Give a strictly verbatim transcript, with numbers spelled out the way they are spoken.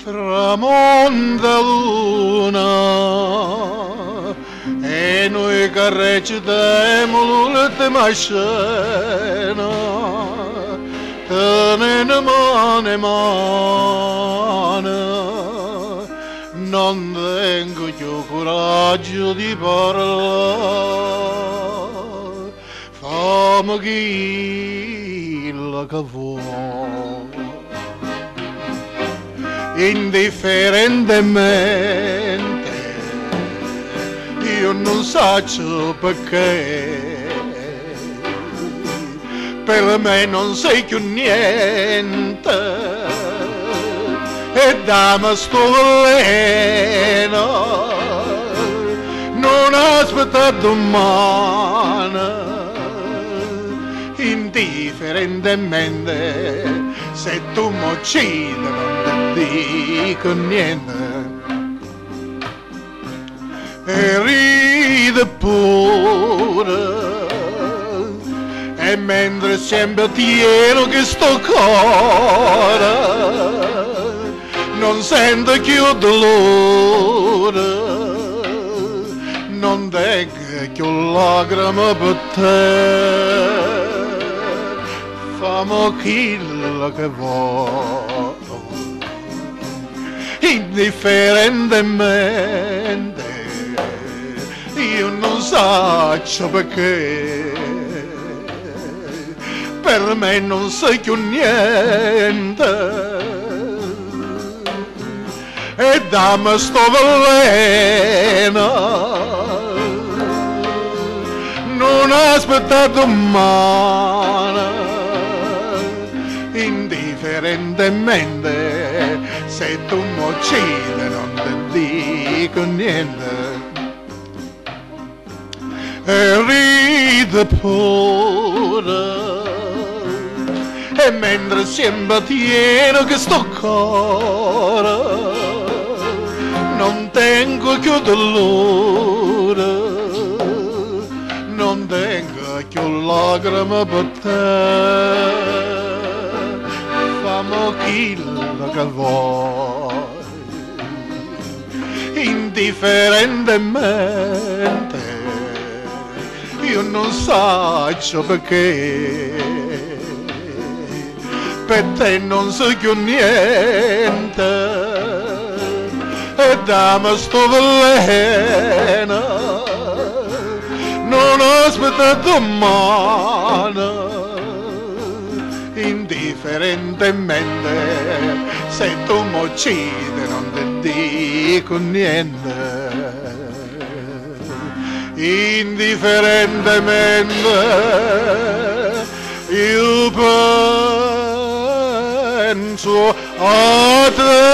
tramonta luna e noi che recitiamo l'ultima scena, tenendo mano in mano, non tengo più coraggio di parlare, fammi quello che vuoi. Indifferentemente io non so perché, per me non sei più niente e dammi sto veleno, non aspetta domani. Indifferentemente se tu mi uccidi non ti dico niente e ride pure, e mentre sempre tieno che sto cuore non sento più dolore, non tengo più lacrime per te, fammi quello che vuoi. Indifferentemente io non so perché, per me non sei più niente e dammi sto veleno, non aspetta domani. Indifferentemente se tu mi uccidi non ti dico niente e ride pure, e mentre sempre tieno che sto cuore non tengo più dolore, non tengo più lacrime per te, fammi quello che vuoi. Indifferentemente io non so perché, per te non so più niente e dammi sto veleno, non aspetta domani. Indifferentemente se tu mi uccidi non ti dico niente, indifferentemente io penso a te.